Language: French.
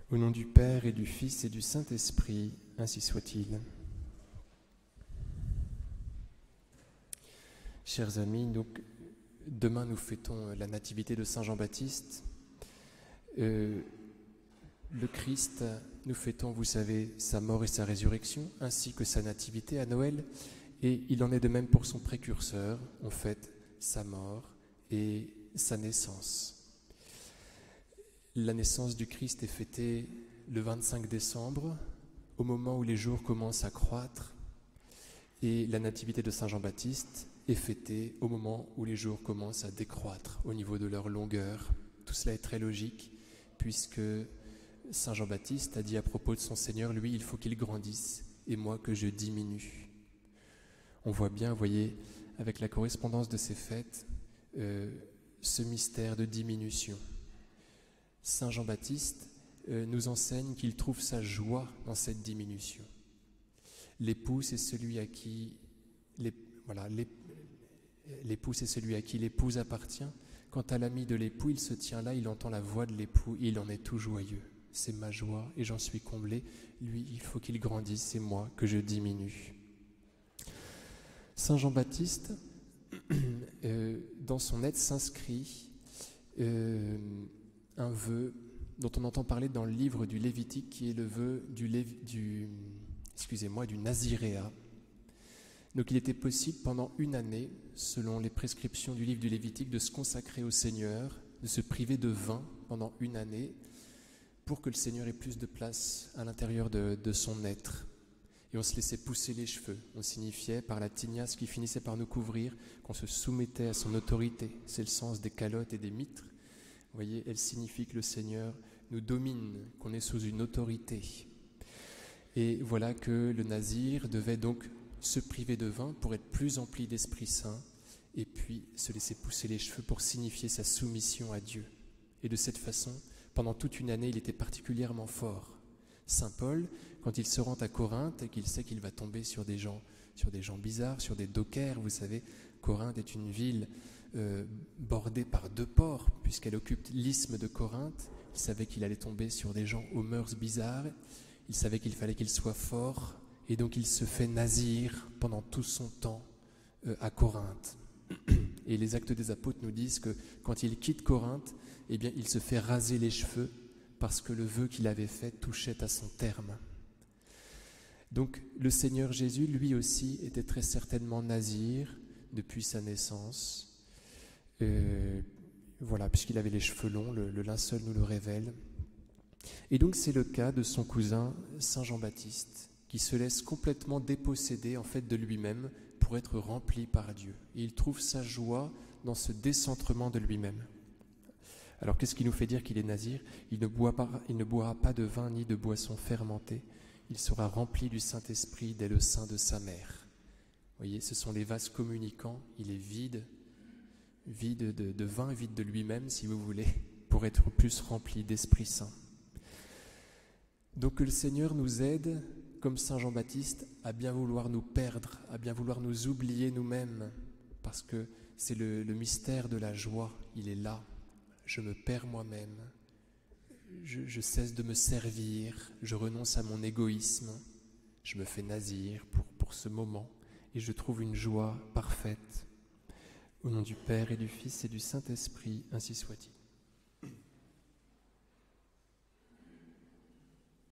Au nom du Père et du Fils et du Saint-Esprit, ainsi soit-il. Chers amis, donc, demain nous fêtons la nativité de Saint Jean-Baptiste. Le Christ, nous fêtons, vous savez, sa mort et sa résurrection, ainsi que sa nativité à Noël. Et il en est de même pour son précurseur, on fête sa mort et sa naissance. La naissance du Christ est fêtée le 25 décembre, au moment où les jours commencent à croître, et la nativité de Saint Jean-Baptiste est fêtée au moment où les jours commencent à décroître au niveau de leur longueur. Tout cela est très logique, puisque Saint Jean-Baptiste a dit à propos de son Seigneur, lui, il faut qu'il grandisse, et moi que je diminue. On voit bien, vous voyez, avec la correspondance de ces fêtes, ce mystère de diminution. Saint Jean-Baptiste nous enseigne qu'il trouve sa joie dans cette diminution. L'époux, c'est celui à qui l'époux, c'est celui à qui l'épouse appartient. Quant à l'ami de l'époux, il se tient là, il entend la voix de l'époux, et il en est tout joyeux. C'est ma joie et j'en suis comblé. Lui, il faut qu'il grandisse, c'est moi que je diminue. Saint Jean-Baptiste, dans son aide s'inscrit un vœu dont on entend parler dans le livre du Lévitique, qui est le vœu du naziréat. Donc il était possible pendant une année, selon les prescriptions du livre du Lévitique, de se consacrer au Seigneur, de se priver de vin pendant une année, pour que le Seigneur ait plus de place à l'intérieur de son être. Et on se laissait pousser les cheveux. On signifiait par la tignasse qui finissait par nous couvrir qu'on se soumettait à son autorité. C'est le sens des calottes et des mitres. Vous voyez, elle signifie que le Seigneur nous domine, qu'on est sous une autorité. Et voilà que le nazir devait donc se priver de vin pour être plus empli d'Esprit Saint et puis se laisser pousser les cheveux pour signifier sa soumission à Dieu. Et de cette façon, pendant toute une année, il était particulièrement fort. Saint Paul, quand il se rend à Corinthe et qu'il sait qu'il va tomber sur des gens bizarres, sur des dockers, vous savez, Corinthe est une ville bordée par deux ports, puisqu'elle occupe l'isthme de Corinthe. Il savait qu'il allait tomber sur des gens aux mœurs bizarres. Il savait qu'il fallait qu'il soit fort, et donc il se fait nazir pendant tout son temps à Corinthe. Et les Actes des Apôtres nous disent que quand il quitte Corinthe, eh bien, il se fait raser les cheveux parce que le vœu qu'il avait fait touchait à son terme. Donc le Seigneur Jésus, lui aussi, était très certainement nazir depuis sa naissance. Puisqu'il avait les cheveux longs, le linceul nous le révèle. Et donc c'est le cas de son cousin Saint Jean-Baptiste, qui se laisse complètement déposséder en fait de lui-même pour être rempli par Dieu. Et il trouve sa joie dans ce décentrement de lui-même. Alors qu'est-ce qui nous fait dire qu'il est nazir ? Il ne boira pas de vin ni de boisson fermentée. Il sera rempli du Saint-Esprit dès le sein de sa mère. Vous voyez, ce sont les vases communicants. Il est vide de vin, vide de lui-même, si vous voulez, pour être plus rempli d'Esprit Saint. Donc que le Seigneur nous aide, comme Saint Jean-Baptiste, à bien vouloir nous perdre, à bien vouloir nous oublier nous-mêmes, parce que c'est le mystère de la joie, il est là. Je me perds moi-même, je cesse de me servir, je renonce à mon égoïsme, je me fais nazir pour ce moment, et je trouve une joie parfaite. Au nom du Père et du Fils et du Saint-Esprit, ainsi soit-il.